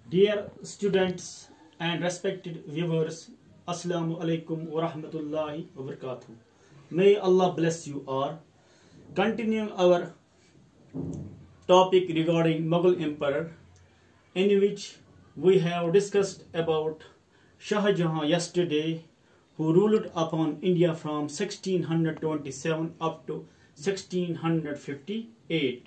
Dear students and respected viewers, Assalamu alaikum wa rahmatullahi wa barakatuh. May Allah bless you all. Continuing our topic regarding Mughal Emperor, in which we have discussed about Shah Jahan yesterday, who ruled upon India from 1627 up to 1658.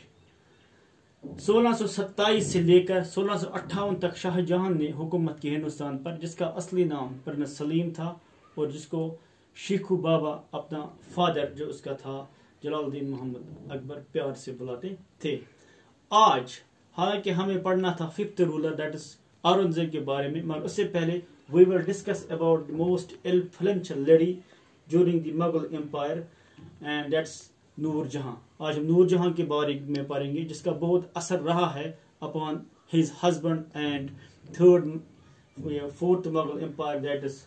1627 से लेकर 1658 तक शाहजहां ने हुकूमत की हिंदुस्तान पर, जिसका असली नाम प्रिंस सलीम था और जिसको शीखू बाबा अपना फादर जो उसका था जलालुद्दीन मोहम्मद अकबर प्यार से बुलाते थे। आज हालांकि हमें पढ़ना था fifth ruler that is Aurangzeb के बारे में, मगर उससे पहले we will discuss about the most influential lady during the Mughal empire and that's Noor Jahan. आज हम नूर जहां के बारे में पढ़ेंगे, जिसका बहुत असर रहा है upon his husband and fourth Mughal empire that is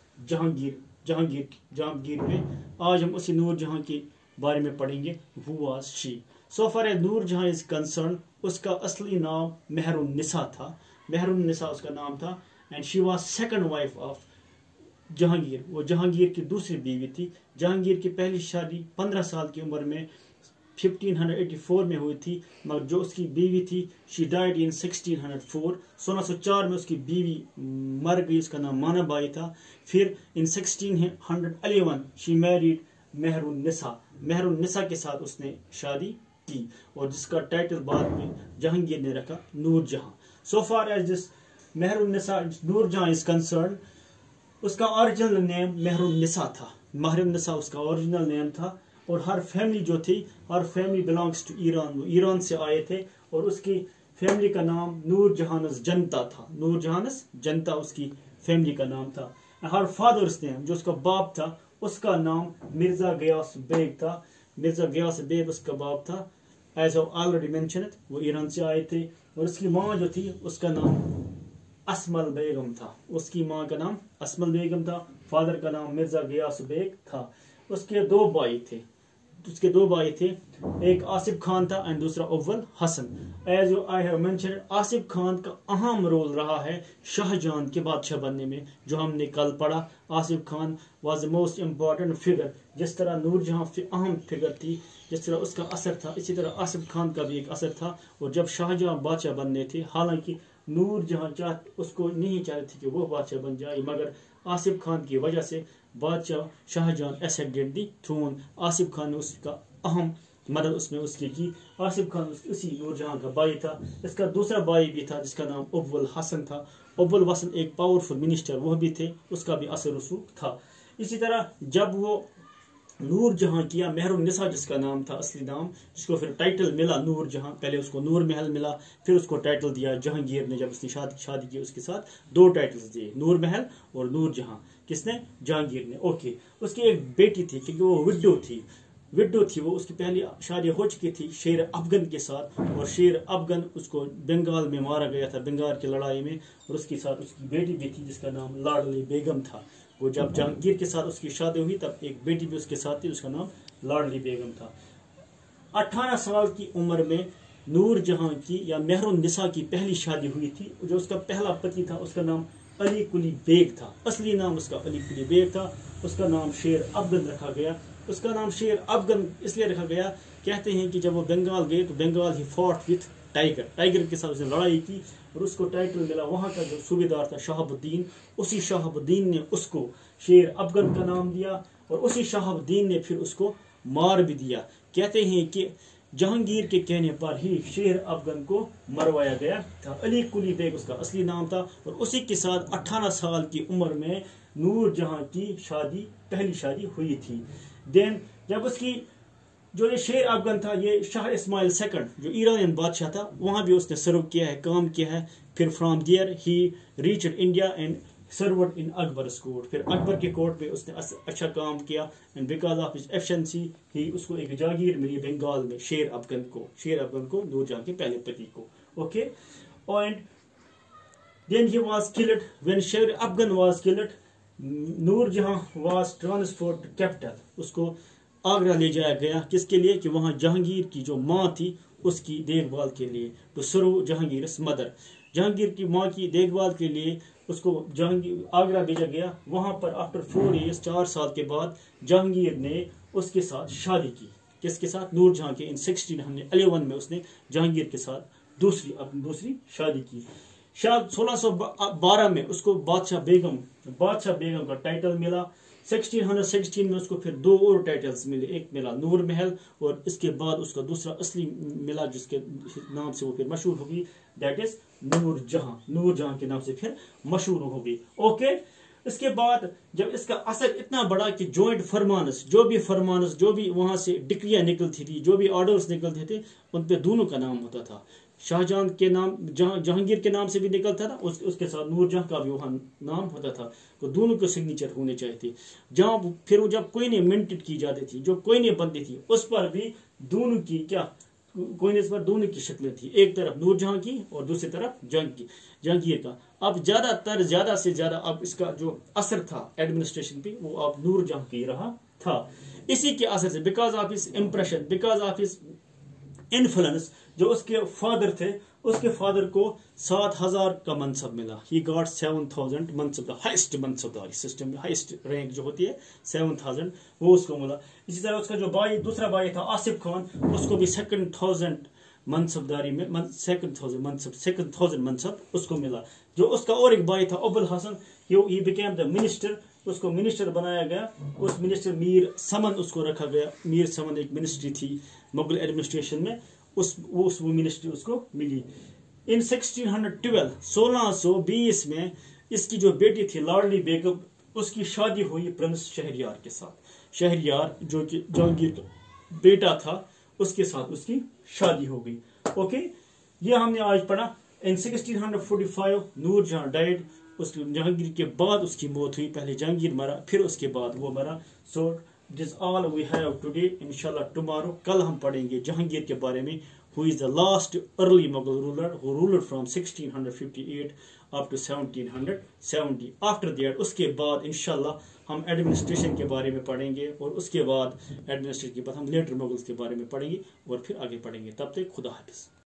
Jahangir पे। आज हम उसी नूर जहां के बारे में पढ़ेंगे। Who was she? So far as Noor Jahan is concern, उसका असली नाम मेहरुन्निसा था। मेहरुन्निसा उसका नाम था and she was second wife of Jahangir. वो जहांगीर की दूसरी बीवी थी। जहांगीर की पहली शादी 15 साल की उम्र में 1584 में हुई थी, मगर जो उसकी बीवी थी शी डाइड इन 1604। 1604 में उसकी बीवी मर गई, उसका नाम मानाबाई था। फिर in 1611 she married Mehrunnisa. Mehrunnisa के साथ उसने शादी की और जिसका टाइटल बाद में जहांगीर ने रखा Noor Jahan. So far as this Mehrunnisa Noor Jahan is concern, उसका ओरिजिनल नेम मेहरुन्निसा था। मेहरुन्निसा उसका ओरिजिनल नेम था और हर फैमिली जो थी, हर फैमिली बिलोंग्स टू ईरान। वो ईरान से आए थे और उसकी फैमिली का नाम नूर जहानस जनता था। नूर जहानस जनता उसकी फैमिली का नाम था। हर फादर्स नेम, जो उसका बाप था, उसका नाम मिर्जा गयास बेग था। मिर्जा गयास बेग उसका बाप था। एज ऑलरेडी मेंशन्ड, वो ईरान से आए थे। और उसकी माँ जो थी उसका नाम असमल बेगम था। उसकी माँ का नाम असमल बेगम था। फादर का नाम मिर्जा गयास बेग था। उसके दो भाई थे, एक आसिफ खान था एंड दूसरा Abul Hasan. As I have mentioned, Asif Khan का अहम रोल रहा है शाहजहां के बादशाह बनने में, जो हमने कल पढ़ा। Asif Khan was the most important figure. जिस तरह नूर जहां अहम फिगर थी, जिस तरह उसका असर था, इसी तरह आसिफ खान का भी एक असर था। और जब शाहजहां बादशाह बनने थे, हालांकि नूर जहां उसको नहीं चाहती थी कि वो बादशाह बन जाए, मगर आसिफ खान की वजह से बादशाह Shahjahan accepted the throne. Asif Khan ने उसका अहम मदद उसमें उसकी की। आसिफ खान उसी नूर जहां का भाई था। इसका दूसरा भाई भी था जिसका नाम अव्वल हसन था। अव्वल हसन एक पावरफुल मिनिस्टर वो भी थे, उसका भी असर रसूख था। इसी तरह जब वो नूर जहां किया, मेहरुन्निसा जिसका नाम था असली नाम, जिसको फिर टाइटल मिला नूर जहां, पहले उसको नूर महल मिला, फिर उसको टाइटल दिया जहांगीर ने। जब उसने शादी की उसके साथ दो टाइटल्स दिए, नूर महल और नूर जहां। किसने? जहांगीर ने। ओके। उसकी एक बेटी थी, क्योंकि वो विडो थी वो। उसकी पहली शादी हो चुकी थी शेर अफगन के साथ, और शेर अफगन उसको बंगाल में मारा गया था, बंगाल की लड़ाई में। और उसके साथ उसकी बेटी भी थी जिसका नाम लाडली बेगम था। वो जब जहांगीर के साथ उसकी शादी हुई तब एक बेटी भी उसके साथ थी, उसका नाम लाडली बेगम था। 18 साल की उम्र में नूर जहां की या मेहरुन्निसा की पहली शादी हुई थी। जो उसका पहला पति था उसका नाम अली कुली बेग था। असली नाम उसका अली कुली बेग था। उसका नाम शेर अफगन रखा गया। उसका नाम शेर अफगन इसलिए रखा गया, कहते हैं कि जब वो बंगाल गए तो बंगाल ही फॉट विथ टाइगर के साथ उसने लड़ाई की और उसको टाइटल मिला। वहां का जो सूबेदार था शहाबुद्दीन, उसी शहाबुद्दीन ने उसको शेर अफगन का नाम दिया और उसी शहाबुद्दीन ने फिर उसको मार भी दिया। कहते हैं कि जहांगीर के कहने पर ही शेर अफगन को मरवाया गया था। अली कुली बेग उसका असली नाम था। और उसी के साथ 18 साल की उम्र में नूर जहां की पहली शादी हुई थी। देन जब उसकी जो ये शेर अफगन था, ये शाह इस्माइल सेकंड जो ईरानियन बादशाह था, वहां भी उसने सर्व किया है, काम किया है। फिर from there he reached India and served in Akbar's court. फिर अकबर के कोर्ट में उसने अच्छा काम किया and because of his efficiency he उसको एक जागीर मिली बंगाल में शेर अफगन को नूर जहां के पहले पति को। Okay. And then he was killed when Sher Afghan was killed, नूर जहां वाज ट्रांसफर्ड टू कैपिटल। उसको आगरा ले जाया गया। किसके लिए? कि वहां जहांगीर की जो माँ थी उसकी देखभाल के लिए, to serve Jahangir mother. Jahangir کی ماں کی دیکھ بھال کے لیے اس کو جہانگیر آگرہ بھیجا گیا. وہاں پر آفٹر 4 years 4 سال کے بعد جہانگیر نے اس کے ساتھ شادی کی. کس کے ساتھ؟ نور جہاں کے. ان 1611 میں اس نے جہانگیر کے ساتھ دوسری شادی کی. شاید 1612 میں اس کو بادشاہ بیگم کا ٹائٹل ملا. 1616 میں اس کو پھر 2 اور ٹائٹلز ملے. ایک ملا نور محل اور اس کے بعد اس کا دوسرا اصلی ملا جس کے نام سے وہ پھر مشہور ہوگی, دیٹ از نور جہاں کے نام سے پھر مشہور ہوگی. اوکے. اس کے بعد جب اس کا اثر اتنا بڑا کہ جوائنٹ فرمانس جو بھی وہاں سے ڈکریاں نکلتی تھی, جو بھی آرڈرز نکلتے تھے, ان پہ دونوں کا نام ہوتا تھا. شاہجہاں کے نام جہانگیر کے نام سے بھی نکلتا تھا, اس کے ساتھ نور جہاں کا بھی وہاں نام ہوتا تھا. تو دونوں کے سگنیچر ہونے چاہیے تھے. جب کوئی نہیں منٹڈ کی جاتی تھی, جو کوئی نہیں بنتی تھی, اس پر بھی دونوں کی کوئنز پر دونوں کی شکلیں تھی. ایک طرف نور جہاں کی اور دوسری طرف جہانگیر کا. اب زیادہ سے زیادہ اب اس کا جو اثر تھا ایڈمنسٹریشن پہ وہ اب نور جہاں کی رہا تھا. اسی کے اثر سے because of his impression, because of his influence, جو اس کے فادر تھے, اس کے فادر کو 7000 کا منصب ملا. ہی گاٹ 7000 منصب, ہائیسٹ منصبداری سسٹم میں ہائیسٹ رینک جو ہوتی ہے 7000 وہ اس کو ملا. اسی طرح اس کا جو دوسرا بھائی تھا آصف خان, اس کو بھی 2000 منصبداری میں 2000 منصب اس کو ملا. جو اس کا اور ایک بھائی تھا ابو الحسن, ہی بیکیم دا منسٹر, اس کو منسٹر بنایا گیا. اس منسٹر میر سمن اس کو رکھا گیا. میر سمن ایک منسٹری تھی مغل ایڈمنسٹریشن میں, وہ منسٹری اس کو ملی. ان 1620 میں اس کی جو بیٹی تھی لاڈلی بیگم, اس کی شادی ہوئی پرنس شہریار کے ساتھ. شہریار جو کہ جہانگیر کا بیٹا تھا, اس کے ساتھ اس کی شادی ہو گئی. اوکے, یہ ہم نے آج پڑھا. ان 1645 نور جہاں ڈائڈ. اس جہانگیر کے بعد اس کی موت ہوئی. پہلے جہانگیر مرا, پھر اس کے بعد وہ مرا. So it is all we have today. انشاءاللہ ٹمارو, کل ہم پڑھیں گے جہانگیر کے بارے میں, who is the last early Mughal ruler who ruled from 1658 up to 1770. After that, اس کے بعد انشاءاللہ ہم ایڈمنسٹریشن کے بارے میں پڑھیں گے, اور اس کے بعد ایڈمنسٹریشن کے بعد ہم لیٹر مغلز کے بارے میں پڑھیں گے, اور پھر آگے پڑھیں گے. تب تک خدا حافظ.